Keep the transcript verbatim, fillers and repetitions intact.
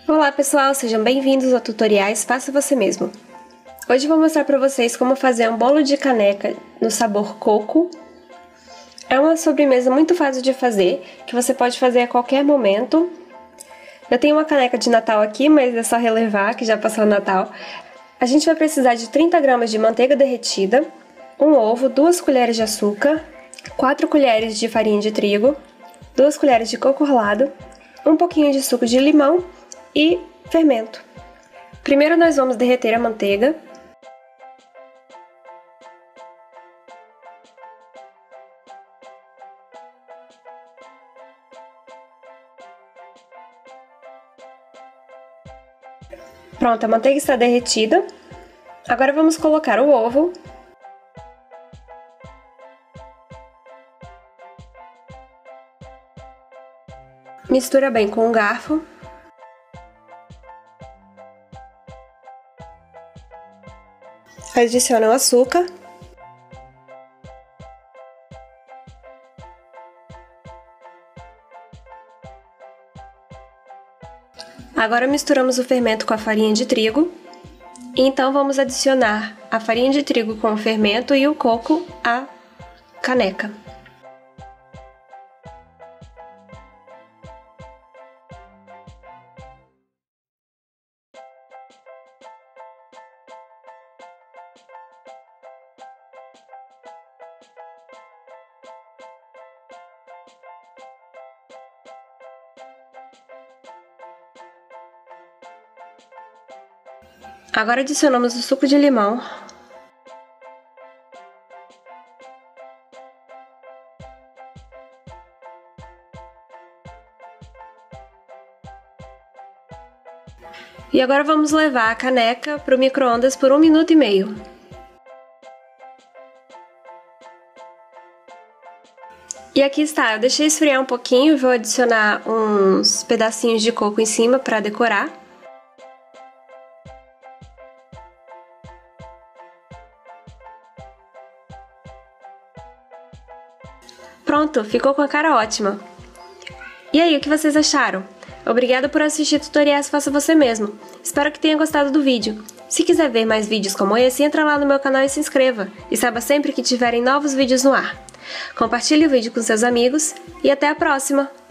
Olá pessoal, sejam bem-vindos ao Tutoriais Faça Você Mesmo. Hoje vou mostrar para vocês como fazer um bolo de caneca no sabor coco. É uma sobremesa muito fácil de fazer, que você pode fazer a qualquer momento. Eu tenho uma caneca de Natal aqui, mas é só relevar que já passou o Natal. A gente vai precisar de trinta gramas de manteiga derretida, um ovo, duas colheres de açúcar, quatro colheres de farinha de trigo, duas colheres de coco ralado, um pouquinho de suco de limão e fermento. Primeiro nós vamos derreter a manteiga. Pronto, a manteiga está derretida. Agora vamos colocar o ovo. Mistura bem com um garfo. Adiciona o açúcar. Agora misturamos o fermento com a farinha de trigo. E então vamos adicionar a farinha de trigo com o fermento e o coco à caneca. Agora adicionamos o suco de limão. E agora vamos levar a caneca para o micro-ondas por um minuto e meio. E aqui está, eu deixei esfriar um pouquinho e vou adicionar uns pedacinhos de coco em cima para decorar. Pronto, ficou com a cara ótima. E aí, o que vocês acharam? Obrigada por assistir tutoriais Faça Você Mesmo. Espero que tenha gostado do vídeo. Se quiser ver mais vídeos como esse, entra lá no meu canal e se inscreva. E saiba sempre que tiverem novos vídeos no ar. Compartilhe o vídeo com seus amigos e até a próxima!